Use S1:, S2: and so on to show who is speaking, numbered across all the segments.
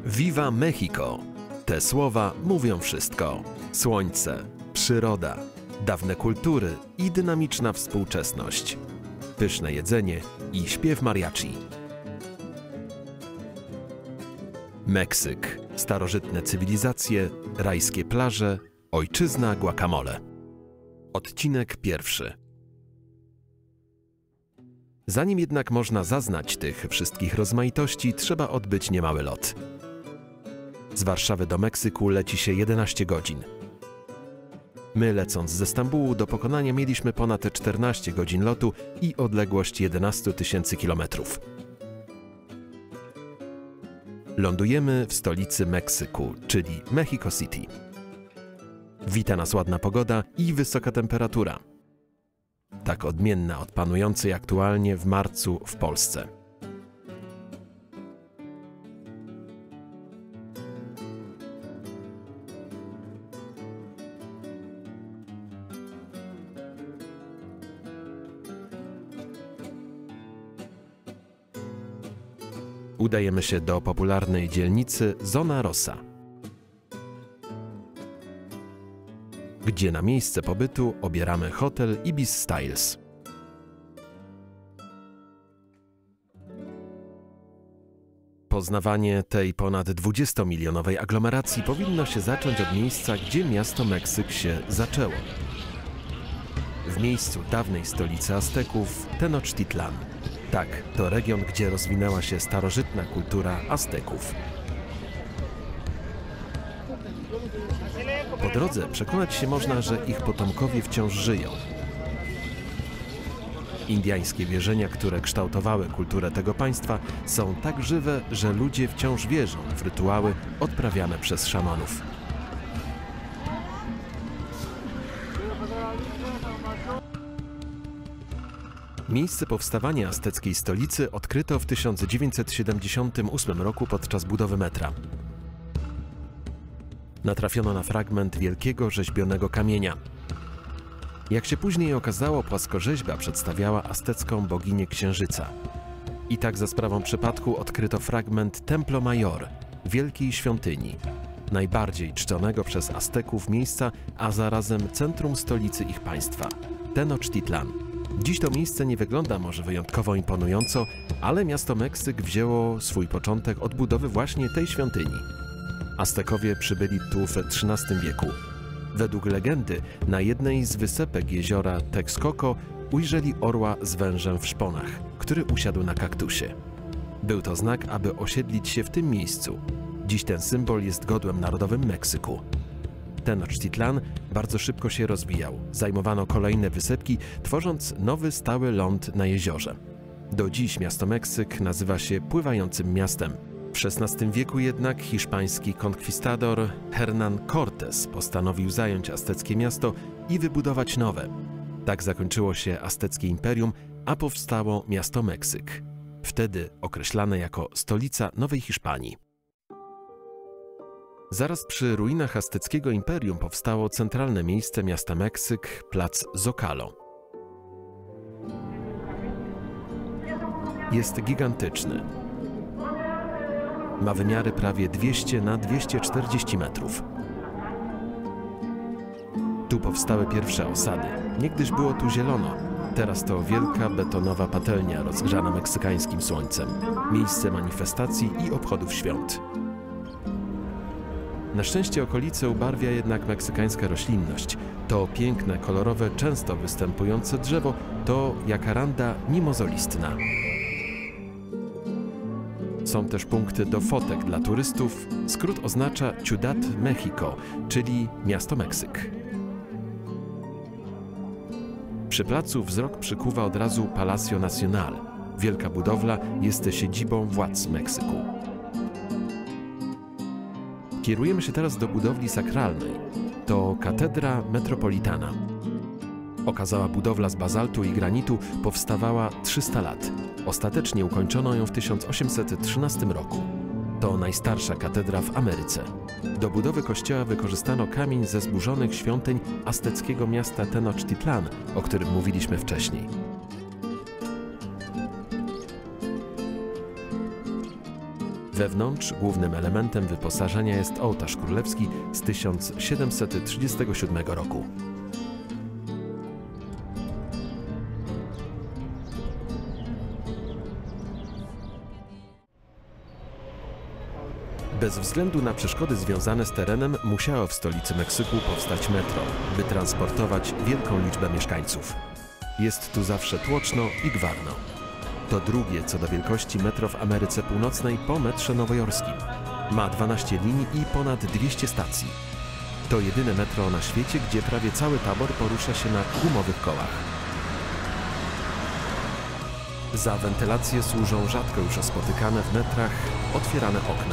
S1: Viva Mexico! Te słowa mówią wszystko. Słońce, przyroda, dawne kultury i dynamiczna współczesność. Pyszne jedzenie i śpiew mariachi. Meksyk, starożytne cywilizacje, rajskie plaże, ojczyzna guacamole. Odcinek pierwszy. Zanim jednak można zaznać tych wszystkich rozmaitości, trzeba odbyć niemały lot. Z Warszawy do Meksyku leci się 11 godzin. My, lecąc ze Stambułu, do pokonania mieliśmy ponad 14 godzin lotu i odległość 11 000 kilometrów. Lądujemy w stolicy Meksyku, czyli Mexico City. Wita nas ładna pogoda i wysoka temperatura. Tak odmienna od panującej aktualnie w marcu w Polsce. Udajemy się do popularnej dzielnicy Zona Rosa, gdzie na miejsce pobytu obieramy hotel Ibis Styles. Poznawanie tej ponad 20-milionowej aglomeracji powinno się zacząć od miejsca, gdzie miasto Meksyk się zaczęło. W miejscu dawnej stolicy Azteków, Tenochtitlan. Tak, to region, gdzie rozwinęła się starożytna kultura Azteków. Po drodze przekonać się można, że ich potomkowie wciąż żyją. Indiańskie wierzenia, które kształtowały kulturę tego państwa, są tak żywe, że ludzie wciąż wierzą w rytuały odprawiane przez szamanów. Miejsce powstawania azteckiej stolicy odkryto w 1978 roku podczas budowy metra. Natrafiono na fragment wielkiego rzeźbionego kamienia. Jak się później okazało, płaskorzeźba przedstawiała aztecką boginię księżyca. I tak za sprawą przypadku odkryto fragment Templo Mayor, wielkiej świątyni, najbardziej czczonego przez Azteków miejsca, a zarazem centrum stolicy ich państwa, Tenochtitlan. Dziś to miejsce nie wygląda może wyjątkowo imponująco, ale miasto Meksyk wzięło swój początek od budowy właśnie tej świątyni. Aztekowie przybyli tu w XIII wieku. Według legendy na jednej z wysepek jeziora Texcoco ujrzeli orła z wężem w szponach, który usiadł na kaktusie. Był to znak, aby osiedlić się w tym miejscu. Dziś ten symbol jest godłem narodowym Meksyku. Tenochtitlan bardzo szybko się rozwijał. Zajmowano kolejne wysepki, tworząc nowy stały ląd na jeziorze. Do dziś miasto Meksyk nazywa się pływającym miastem. W XVI wieku jednak hiszpański konkwistador Hernán Cortés postanowił zająć azteckie miasto i wybudować nowe. Tak zakończyło się azteckie imperium, a powstało miasto Meksyk. Wtedy określane jako stolica Nowej Hiszpanii. Zaraz przy ruinach azteckiego imperium powstało centralne miejsce miasta Meksyk, plac Zocalo. Jest gigantyczny. Ma wymiary prawie 200 na 240 metrów. Tu powstały pierwsze osady. Niegdyś było tu zielono. Teraz to wielka betonowa patelnia rozgrzana meksykańskim słońcem. Miejsce manifestacji i obchodów świąt. Na szczęście okolice ubarwia jednak meksykańska roślinność. To piękne, kolorowe, często występujące drzewo to jacaranda mimozolistna. Są też punkty do fotek dla turystów. Skrót oznacza Ciudad Mexico, czyli miasto Meksyk. Przy placu wzrok przykuwa od razu Palacio Nacional. Wielka budowla jest siedzibą władz Meksyku. Kierujemy się teraz do budowli sakralnej. To katedra metropolitana. Okazała budowla z bazaltu i granitu powstawała 300 lat. Ostatecznie ukończono ją w 1813 roku. To najstarsza katedra w Ameryce. Do budowy kościoła wykorzystano kamień ze zburzonych świątyń azteckiego miasta Tenochtitlan, o którym mówiliśmy wcześniej. Wewnątrz głównym elementem wyposażenia jest ołtarz królewski z 1737 roku. Bez względu na przeszkody związane z terenem musiało w stolicy Meksyku powstać metro, by transportować wielką liczbę mieszkańców. Jest tu zawsze tłoczno i gwarno. To drugie co do wielkości metro w Ameryce Północnej po metrze nowojorskim. Ma 12 linii i ponad 200 stacji. To jedyne metro na świecie, gdzie prawie cały tabor porusza się na gumowych kołach. Za wentylację służą rzadko już spotykane w metrach otwierane okna.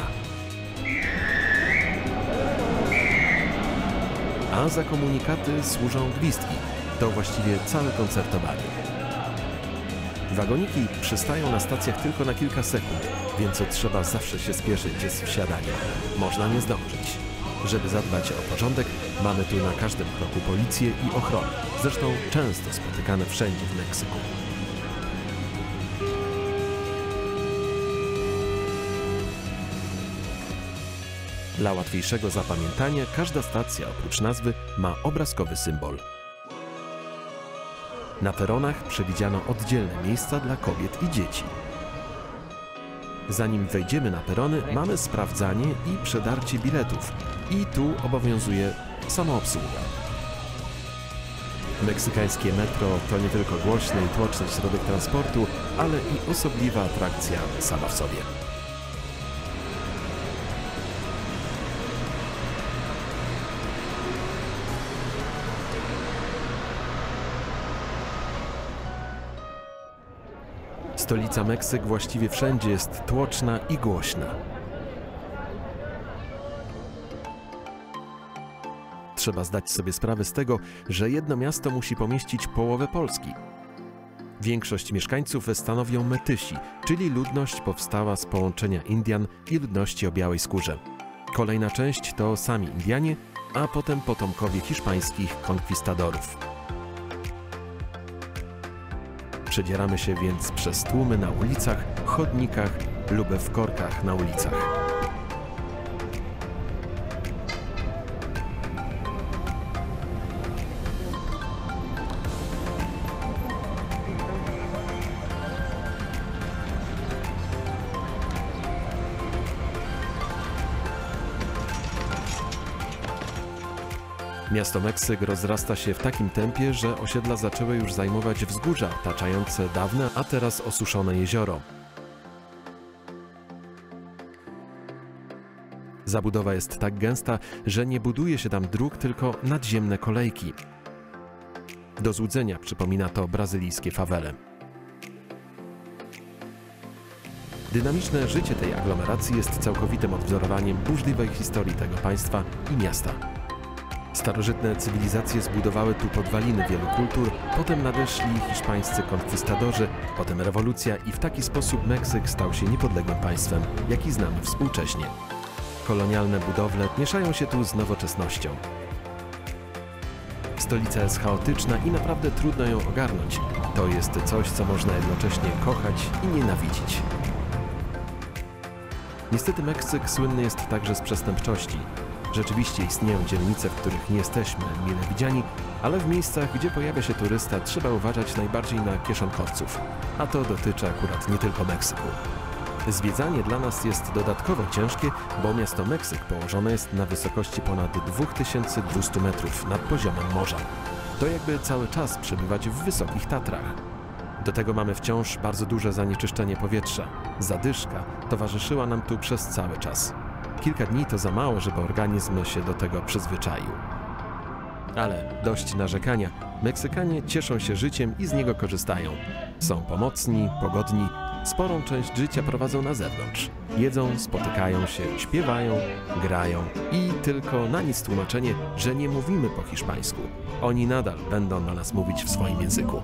S1: A za komunikaty służą gwizdki. To właściwie całe koncertowanie. Wagoniki przystają na stacjach tylko na kilka sekund, więc trzeba zawsze się spieszyć z wsiadaniem. Można nie zdążyć. Żeby zadbać o porządek, mamy tu na każdym kroku policję i ochronę. Zresztą często spotykane wszędzie w Meksyku. Dla łatwiejszego zapamiętania każda stacja oprócz nazwy ma obrazkowy symbol. Na peronach przewidziano oddzielne miejsca dla kobiet i dzieci. Zanim wejdziemy na perony, mamy sprawdzanie i przedarcie biletów. I tu obowiązuje samoobsługa. Meksykańskie metro to nie tylko głośny i tłoczny środek transportu, ale i osobliwa atrakcja sama w sobie. Stolica Meksyk właściwie wszędzie jest tłoczna i głośna. Trzeba zdać sobie sprawę z tego, że jedno miasto musi pomieścić połowę Polski. Większość mieszkańców stanowią Metysi, czyli ludność powstała z połączenia Indian i ludności o białej skórze. Kolejna część to sami Indianie, a potem potomkowie hiszpańskich konkwistadorów. Przedzieramy się więc przez tłumy na ulicach, chodnikach lub w korkach na ulicach. Miasto Meksyk rozrasta się w takim tempie, że osiedla zaczęły już zajmować wzgórza otaczające dawne, a teraz osuszone jezioro. Zabudowa jest tak gęsta, że nie buduje się tam dróg, tylko nadziemne kolejki. Do złudzenia przypomina to brazylijskie fawele. Dynamiczne życie tej aglomeracji jest całkowitym odwzorowaniem burzliwej historii tego państwa i miasta. Starożytne cywilizacje zbudowały tu podwaliny wielu kultur, potem nadeszli hiszpańscy konkwistadorzy, potem rewolucja i w taki sposób Meksyk stał się niepodległym państwem, jaki znamy współcześnie. Kolonialne budowle mieszają się tu z nowoczesnością. Stolica jest chaotyczna i naprawdę trudno ją ogarnąć. To jest coś, co można jednocześnie kochać i nienawidzić. Niestety Meksyk słynny jest także z przestępczości. Rzeczywiście istnieją dzielnice, w których nie jesteśmy mile widziani, ale w miejscach, gdzie pojawia się turysta, trzeba uważać najbardziej na kieszonkowców. A to dotyczy akurat nie tylko Meksyku. Zwiedzanie dla nas jest dodatkowo ciężkie, bo miasto Meksyk położone jest na wysokości ponad 2200 metrów nad poziomem morza. To jakby cały czas przebywać w wysokich Tatrach. Do tego mamy wciąż bardzo duże zanieczyszczenie powietrza. Zadyszka towarzyszyła nam tu przez cały czas. Kilka dni to za mało, żeby organizm się do tego przyzwyczaił. Ale dość narzekania. Meksykanie cieszą się życiem i z niego korzystają. Są pomocni, pogodni, sporą część życia prowadzą na zewnątrz. Jedzą, spotykają się, śpiewają, grają i tylko na nic tłumaczenie, że nie mówimy po hiszpańsku. Oni nadal będą do nas mówić w swoim języku.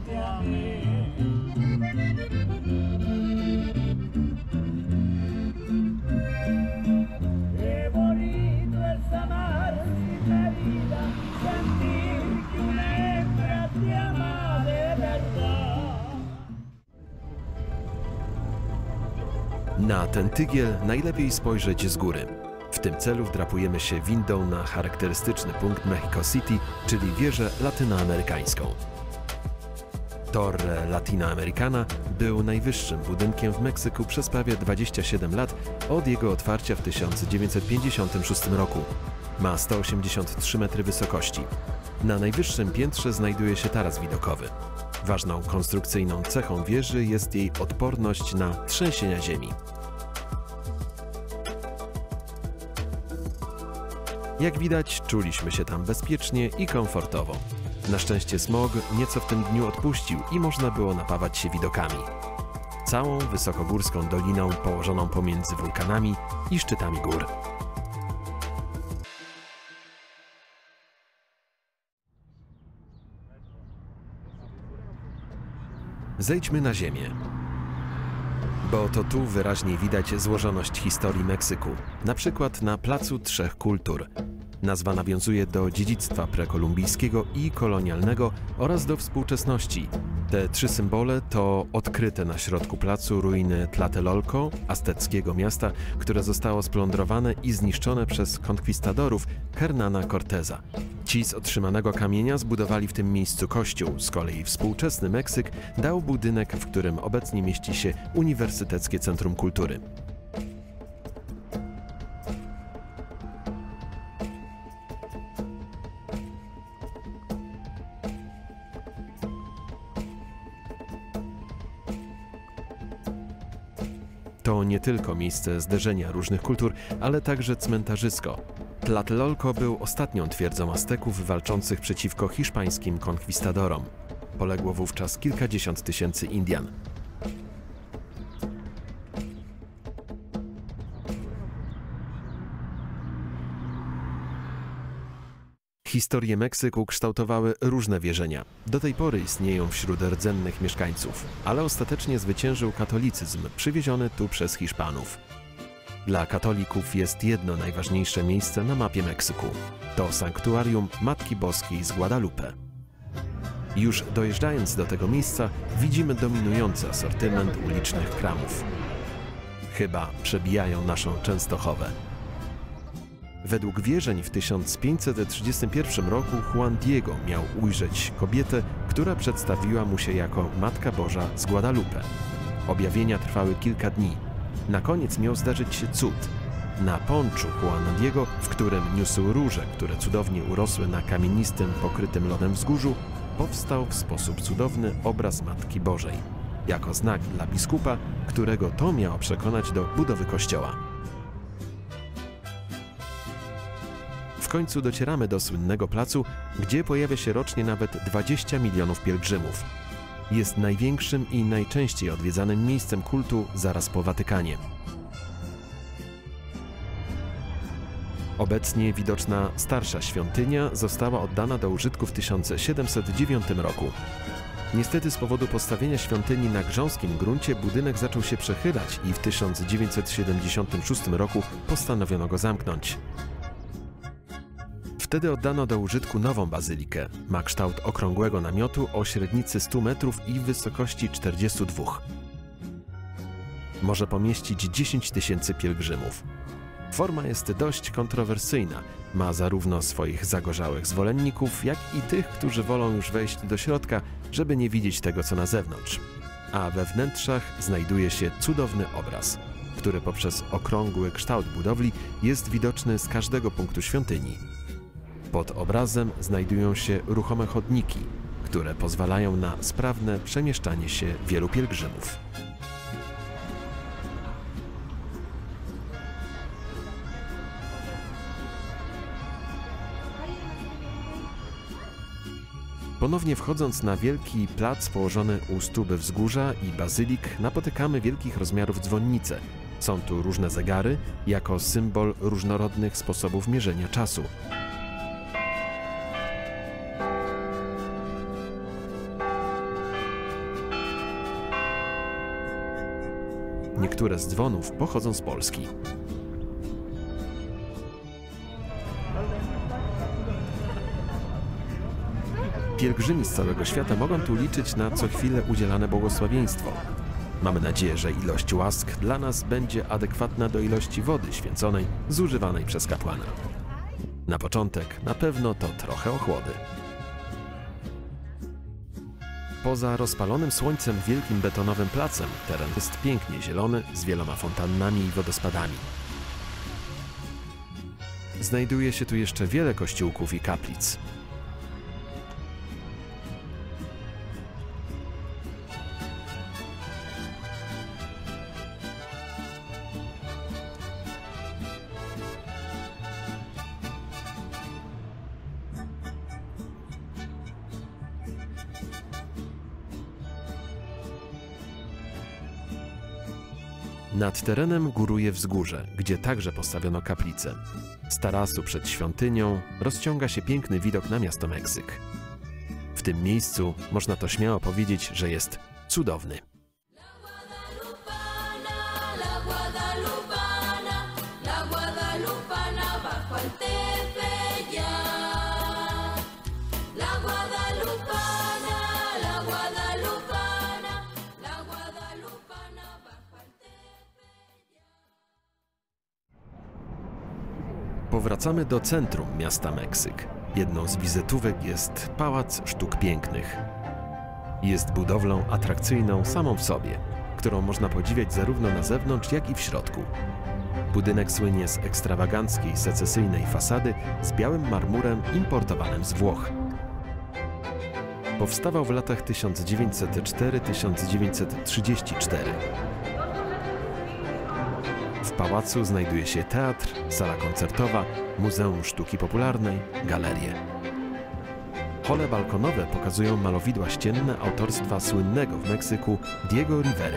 S1: Na ten tygiel najlepiej spojrzeć z góry. W tym celu wdrapujemy się windą na charakterystyczny punkt Mexico City, czyli wieżę latynoamerykańską. Torre Latinoamericana był najwyższym budynkiem w Meksyku przez prawie 27 lat od jego otwarcia w 1956 roku. Ma 183 metry wysokości. Na najwyższym piętrze znajduje się taras widokowy. Ważną konstrukcyjną cechą wieży jest jej odporność na trzęsienia ziemi. Jak widać, czuliśmy się tam bezpiecznie i komfortowo. Na szczęście smog nieco w tym dniu odpuścił i można było napawać się widokami. Całą wysokogórską doliną położoną pomiędzy wulkanami i szczytami gór. Zejdźmy na ziemię, bo to tu wyraźnie widać złożoność historii Meksyku, na przykład na Placu Trzech Kultur. Nazwa nawiązuje do dziedzictwa prekolumbijskiego i kolonialnego oraz do współczesności. Te trzy symbole to odkryte na środku placu ruiny Tlatelolco, azteckiego miasta, które zostało splądrowane i zniszczone przez konkwistadorów Hernana Corteza. Ci z otrzymanego kamienia zbudowali w tym miejscu kościół, z kolei współczesny Meksyk dał budynek, w którym obecnie mieści się Uniwersyteckie Centrum Kultury. To nie tylko miejsce zderzenia różnych kultur, ale także cmentarzysko. Tlatelolco był ostatnią twierdzą Azteków walczących przeciwko hiszpańskim konkwistadorom. Poległo wówczas kilkadziesiąt tysięcy Indian. Historię Meksyku kształtowały różne wierzenia. Do tej pory istnieją wśród rdzennych mieszkańców, ale ostatecznie zwyciężył katolicyzm przywieziony tu przez Hiszpanów. Dla katolików jest jedno najważniejsze miejsce na mapie Meksyku. To sanktuarium Matki Boskiej z Guadalupe. Już dojeżdżając do tego miejsca widzimy dominujący asortyment ulicznych kramów. Chyba przebijają naszą Częstochowę. Według wierzeń w 1531 roku Juan Diego miał ujrzeć kobietę, która przedstawiła mu się jako Matka Boża z Guadalupe. Objawienia trwały kilka dni. Na koniec miał zdarzyć się cud. Na ponczu Juana Diego, w którym niósł róże, które cudownie urosły na kamienistym, pokrytym lodem wzgórzu, powstał w sposób cudowny obraz Matki Bożej, jako znak dla biskupa, którego to miało przekonać do budowy kościoła. W końcu docieramy do słynnego placu, gdzie pojawia się rocznie nawet 20 milionów pielgrzymów. Jest największym i najczęściej odwiedzanym miejscem kultu zaraz po Watykanie. Obecnie widoczna starsza świątynia została oddana do użytku w 1709 roku. Niestety z powodu postawienia świątyni na grząskim gruncie budynek zaczął się przechylać i w 1976 roku postanowiono go zamknąć. Wtedy oddano do użytku nową bazylikę. Ma kształt okrągłego namiotu o średnicy 100 metrów i wysokości 42. Może pomieścić 10 tysięcy pielgrzymów. Forma jest dość kontrowersyjna. Ma zarówno swoich zagorzałych zwolenników, jak i tych, którzy wolą już wejść do środka, żeby nie widzieć tego, co na zewnątrz. A we wnętrzach znajduje się cudowny obraz, który poprzez okrągły kształt budowli jest widoczny z każdego punktu świątyni. Pod obrazem znajdują się ruchome chodniki, które pozwalają na sprawne przemieszczanie się wielu pielgrzymów. Ponownie wchodząc na wielki plac położony u stóp wzgórza i bazylik, napotykamy wielkich rozmiarów dzwonnice. Są tu różne zegary, jako symbol różnorodnych sposobów mierzenia czasu. Niektóre z dzwonów pochodzą z Polski. Pielgrzymi z całego świata mogą tu liczyć na co chwilę udzielane błogosławieństwo. Mamy nadzieję, że ilość łask dla nas będzie adekwatna do ilości wody święconej zużywanej przez kapłana. Na początek na pewno to trochę ochłody. Poza rozpalonym słońcem wielkim betonowym placem teren jest pięknie zielony, z wieloma fontannami i wodospadami. Znajduje się tu jeszcze wiele kościółków i kaplic. Nad terenem góruje wzgórze, gdzie także postawiono kaplicę. Z tarasu przed świątynią rozciąga się piękny widok na miasto Meksyk. W tym miejscu można to śmiało powiedzieć, że jest cudowny. Powracamy do centrum miasta Meksyk. Jedną z wizytówek jest Pałac Sztuk Pięknych. Jest budowlą atrakcyjną samą w sobie, którą można podziwiać zarówno na zewnątrz, jak i w środku. Budynek słynie z ekstrawaganckiej, secesyjnej fasady z białym marmurem importowanym z Włoch. Powstawał w latach 1904–1934. W pałacu znajduje się teatr, sala koncertowa, Muzeum Sztuki Popularnej, galerie. Hole balkonowe pokazują malowidła ścienne autorstwa słynnego w Meksyku Diego Rivery.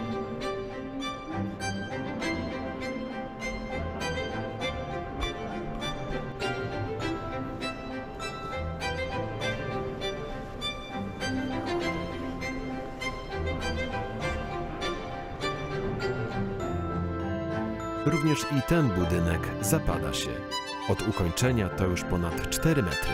S1: Również i ten budynek zapada się. Od ukończenia to już ponad 4 metry.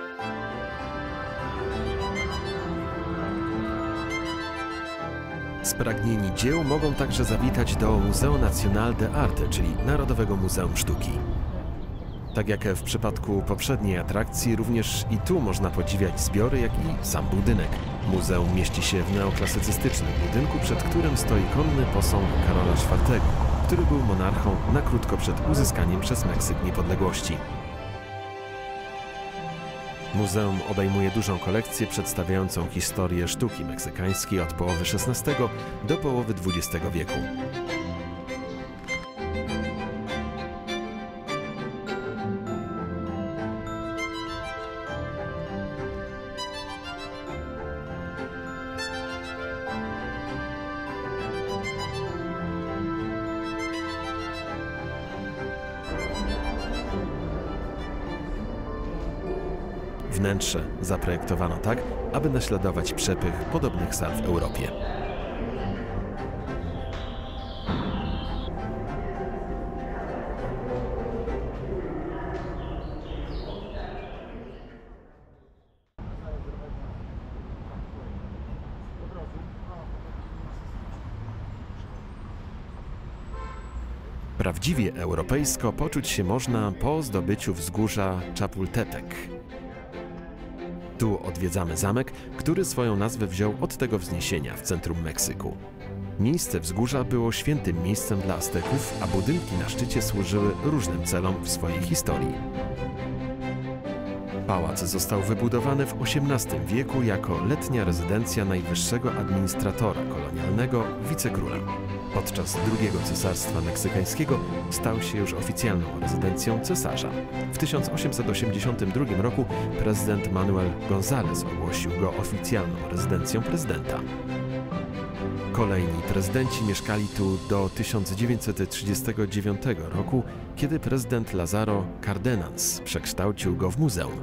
S1: Spragnieni dzieł mogą także zawitać do Museo Nacional de Arte, czyli Narodowego Muzeum Sztuki. Tak jak w przypadku poprzedniej atrakcji, również i tu można podziwiać zbiory, jak i sam budynek. Muzeum mieści się w neoklasycystycznym budynku, przed którym stoi konny posąg Karola IV, który był monarchą na krótko przed uzyskaniem przez Meksyk niepodległości. Muzeum obejmuje dużą kolekcję przedstawiającą historię sztuki meksykańskiej od połowy XVI do połowy XX wieku. Wnętrze zaprojektowano tak, aby naśladować przepych podobnych sal w Europie. Prawdziwie europejsko poczuć się można po zdobyciu wzgórza Chapultepec. Tu odwiedzamy zamek, który swoją nazwę wziął od tego wzniesienia w centrum Meksyku. Miejsce wzgórza było świętym miejscem dla Azteków, a budynki na szczycie służyły różnym celom w swojej historii. Pałac został wybudowany w XVIII wieku jako letnia rezydencja najwyższego administratora kolonialnego, wicekróla. Podczas II Cesarstwa Meksykańskiego stał się już oficjalną rezydencją cesarza. W 1882 roku prezydent Manuel González ogłosił go oficjalną rezydencją prezydenta. Kolejni prezydenci mieszkali tu do 1939 roku, kiedy prezydent Lázaro Cárdenas przekształcił go w muzeum.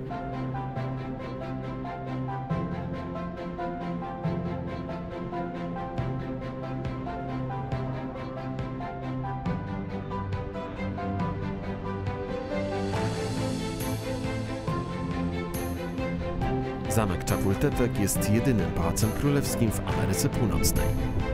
S1: Zamek Chapultepec jest jedynym pałacem królewskim w Ameryce Północnej.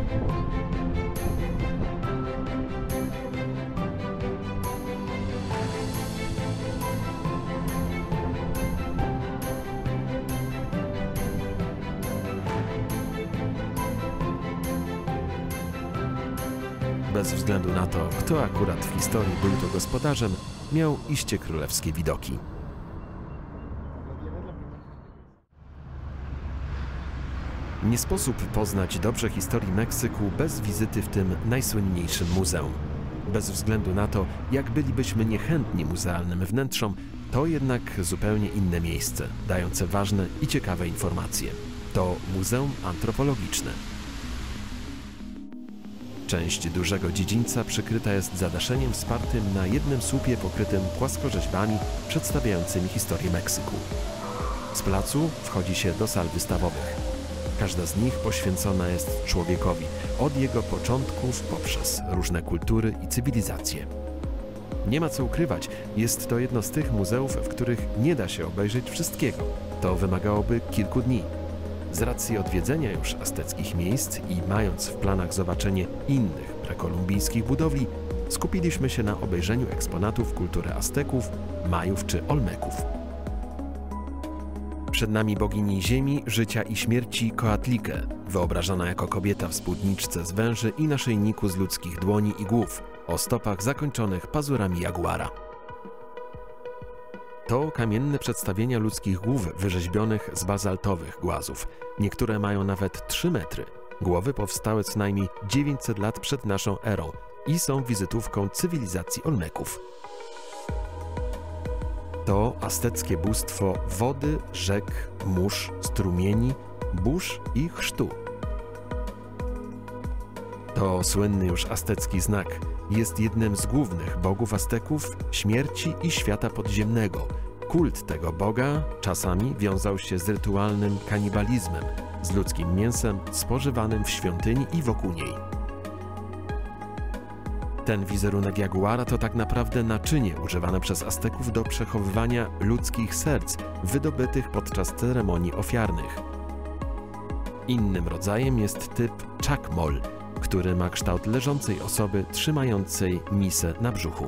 S1: Bez względu na to, kto akurat w historii był to gospodarzem, miał iście królewskie widoki. Nie sposób poznać dobrze historii Meksyku bez wizyty w tym najsłynniejszym muzeum. Bez względu na to, jak bylibyśmy niechętni muzealnym wnętrzom, to jednak zupełnie inne miejsce, dające ważne i ciekawe informacje. To Muzeum Antropologiczne. Część dużego dziedzińca przykryta jest zadaszeniem wspartym na jednym słupie pokrytym płaskorzeźbami przedstawiającymi historię Meksyku. Z placu wchodzi się do sal wystawowych. Każda z nich poświęcona jest człowiekowi, od jego początków poprzez różne kultury i cywilizacje. Nie ma co ukrywać, jest to jedno z tych muzeów, w których nie da się obejrzeć wszystkiego. To wymagałoby kilku dni. Z racji odwiedzenia już azteckich miejsc i mając w planach zobaczenie innych prekolumbijskich budowli, skupiliśmy się na obejrzeniu eksponatów kultury Azteków, Majów czy Olmeków. Przed nami bogini ziemi, życia i śmierci Coatlique, wyobrażona jako kobieta w spódniczce z węży i naszyjniku z ludzkich dłoni i głów, o stopach zakończonych pazurami jaguara. To kamienne przedstawienia ludzkich głów wyrzeźbionych z bazaltowych głazów. Niektóre mają nawet 3 metry. Głowy powstały co najmniej 900 lat przed naszą erą i są wizytówką cywilizacji Olmeków. To azteckie bóstwo wody, rzek, mórz, strumieni, burz i chrztu. To słynny już aztecki znak. Jest jednym z głównych bogów Azteków, śmierci i świata podziemnego. Kult tego boga czasami wiązał się z rytualnym kanibalizmem, z ludzkim mięsem spożywanym w świątyni i wokół niej. Ten wizerunek jaguara to tak naprawdę naczynie używane przez Azteków do przechowywania ludzkich serc wydobytych podczas ceremonii ofiarnych. Innym rodzajem jest typ chacmol, który ma kształt leżącej osoby trzymającej misę na brzuchu.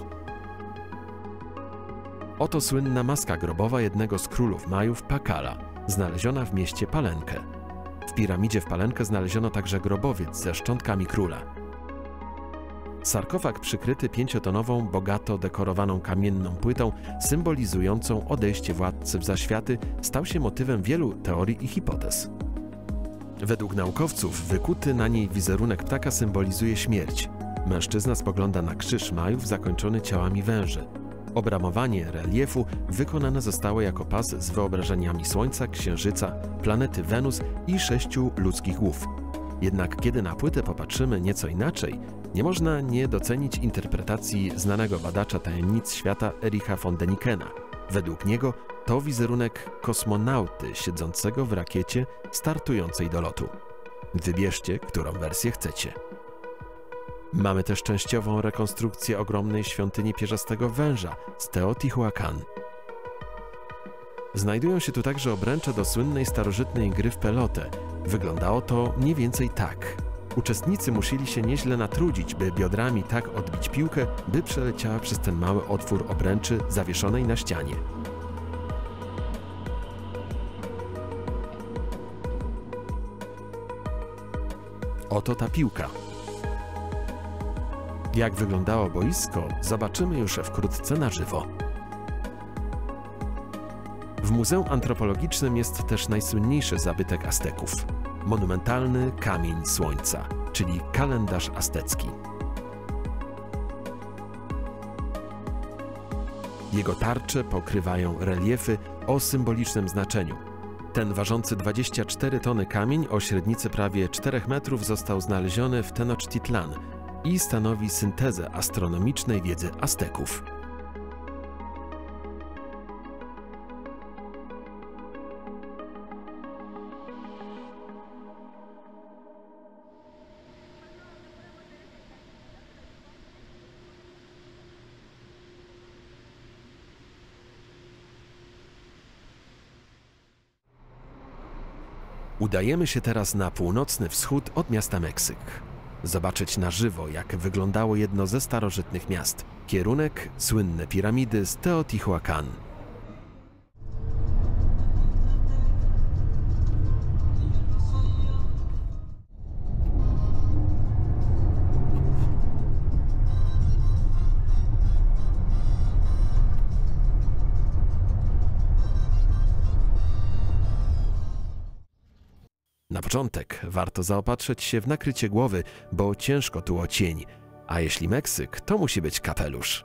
S1: Oto słynna maska grobowa jednego z królów Majów, Pakala, znaleziona w mieście Palenque. W piramidzie w Palenque znaleziono także grobowiec ze szczątkami króla. Sarkofag przykryty 5-tonową, bogato dekorowaną kamienną płytą symbolizującą odejście władcy w zaświaty stał się motywem wielu teorii i hipotez. Według naukowców wykuty na niej wizerunek ptaka symbolizuje śmierć. Mężczyzna spogląda na krzyż Majów zakończony ciałami węży. Obramowanie reliefu wykonane zostało jako pas z wyobrażeniami Słońca, Księżyca, planety Wenus i 6 ludzkich głów. Jednak kiedy na płytę popatrzymy nieco inaczej, nie można nie docenić interpretacji znanego badacza tajemnic świata Ericha von Denikena. Według niego to wizerunek kosmonauty siedzącego w rakiecie startującej do lotu. Wybierzcie, którą wersję chcecie. Mamy też częściową rekonstrukcję ogromnej świątyni pierzastego węża z Teotihuacan. Znajdują się tu także obręcze do słynnej starożytnej gry w pelotę. Wyglądało to mniej więcej tak. Uczestnicy musieli się nieźle natrudzić, by biodrami tak odbić piłkę, by przeleciała przez ten mały otwór obręczy zawieszonej na ścianie. Oto ta piłka. Jak wyglądało boisko, zobaczymy już wkrótce na żywo. W Muzeum Antropologicznym jest też najsłynniejszy zabytek Azteków – monumentalny kamień słońca, czyli kalendarz aztecki. Jego tarcze pokrywają reliefy o symbolicznym znaczeniu. Ten ważący 24 tony kamień o średnicy prawie 4 metrów został znaleziony w Tenochtitlan i stanowi syntezę astronomicznej wiedzy Azteków. Udajemy się teraz na północny wschód od miasta Meksyk. Zobaczyć na żywo, jak wyglądało jedno ze starożytnych miast. Kierunek – słynne piramidy z Teotihuacan. Na początek warto zaopatrzyć się w nakrycie głowy, bo ciężko tu o cień, a jeśli Meksyk, to musi być kapelusz.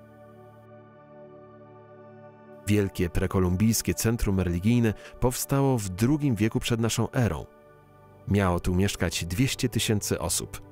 S1: Wielkie prekolumbijskie centrum religijne powstało w II wieku przed naszą erą. Miało tu mieszkać 200 000 osób.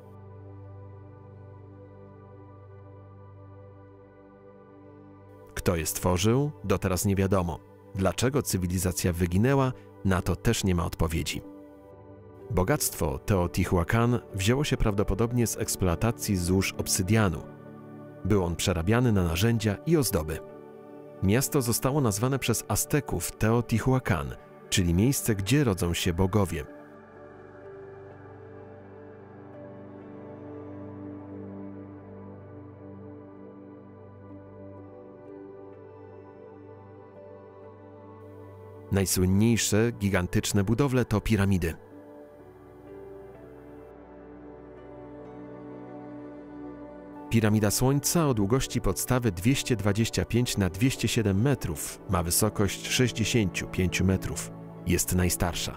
S1: Kto je stworzył, do teraz nie wiadomo. Dlaczego cywilizacja wyginęła, na to też nie ma odpowiedzi. Bogactwo Teotihuacan wzięło się prawdopodobnie z eksploatacji złóż obsydianu. Był on przerabiany na narzędzia i ozdoby. Miasto zostało nazwane przez Azteków Teotihuacan, czyli miejsce, gdzie rodzą się bogowie. Najsłynniejsze, gigantyczne budowle to piramidy. Piramida Słońca o długości podstawy 225 na 207 metrów ma wysokość 65 metrów. Jest najstarsza.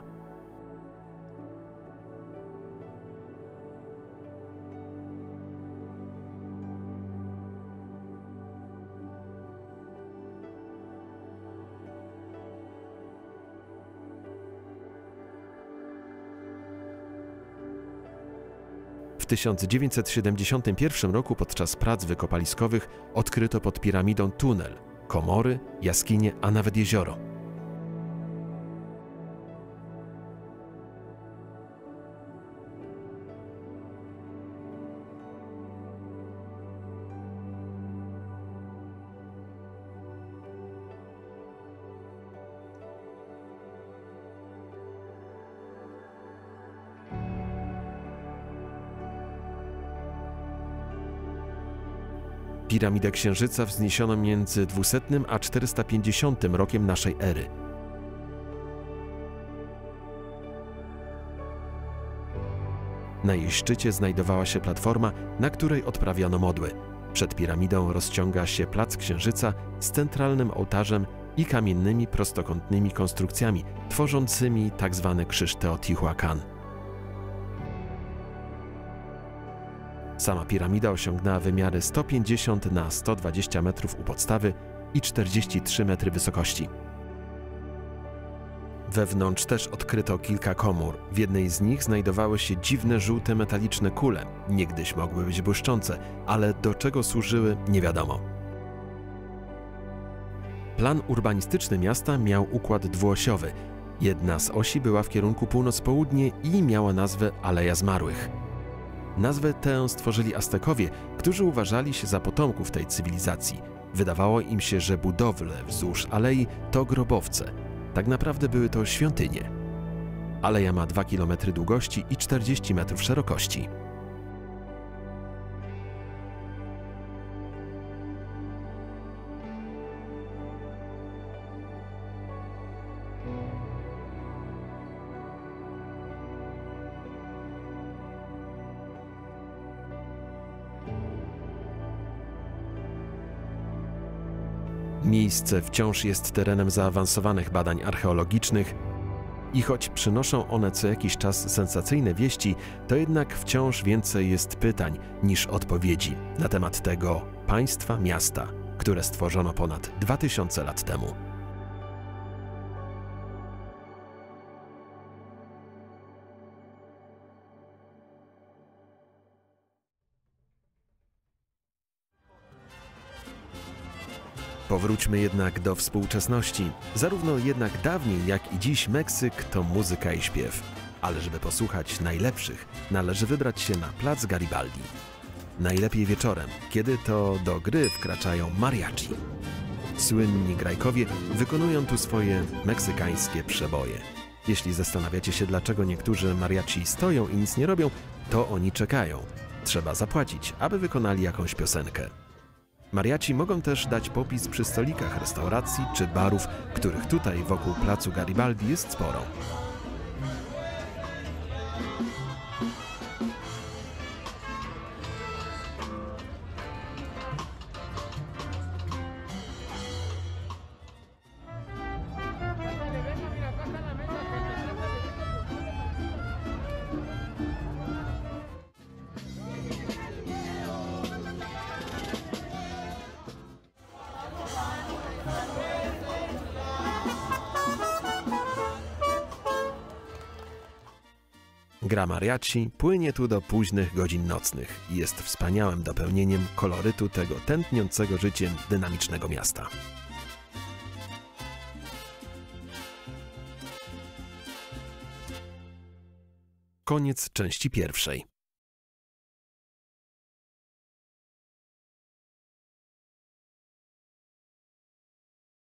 S1: W 1971 roku podczas prac wykopaliskowych odkryto pod piramidą tunel, komory, jaskinie, a nawet jezioro. Piramidę Księżyca wzniesiono między 200 a 450 rokiem naszej ery. Na jej szczycie znajdowała się platforma, na której odprawiano modły. Przed piramidą rozciąga się plac Księżyca z centralnym ołtarzem i kamiennymi prostokątnymi konstrukcjami tworzącymi tzw. krzyż Teotihuacan. Sama piramida osiągnęła wymiary 150 na 120 metrów u podstawy i 43 metry wysokości. Wewnątrz też odkryto kilka komór. W jednej z nich znajdowały się dziwne żółte metaliczne kule. Niegdyś mogły być błyszczące, ale do czego służyły, nie wiadomo. Plan urbanistyczny miasta miał układ dwuosiowy. Jedna z osi była w kierunku północ-południe i miała nazwę Aleja Zmarłych. Nazwę tę stworzyli Aztekowie, którzy uważali się za potomków tej cywilizacji. Wydawało im się, że budowle wzdłuż alei to grobowce. Tak naprawdę były to świątynie. Aleja ma 2 km długości i 40 metrów szerokości. Miejsce wciąż jest terenem zaawansowanych badań archeologicznych i choć przynoszą one co jakiś czas sensacyjne wieści, to jednak wciąż więcej jest pytań niż odpowiedzi na temat tego państwa miasta, które stworzono ponad 2000 lat temu. Powróćmy jednak do współczesności. Zarówno jednak dawniej, jak i dziś Meksyk to muzyka i śpiew. Ale żeby posłuchać najlepszych, należy wybrać się na plac Garibaldi. Najlepiej wieczorem, kiedy to do gry wkraczają mariachi. Słynni grajkowie wykonują tu swoje meksykańskie przeboje. Jeśli zastanawiacie się, dlaczego niektórzy mariachi stoją i nic nie robią, to oni czekają. Trzeba zapłacić, aby wykonali jakąś piosenkę. Mariachi mogą też dać popis przy stolikach restauracji czy barów, których tutaj wokół placu Garibaldi jest sporo. Gra mariachi płynie tu do późnych godzin nocnych i jest wspaniałym dopełnieniem kolorytu tego tętniącego życiem dynamicznego miasta. Koniec części pierwszej.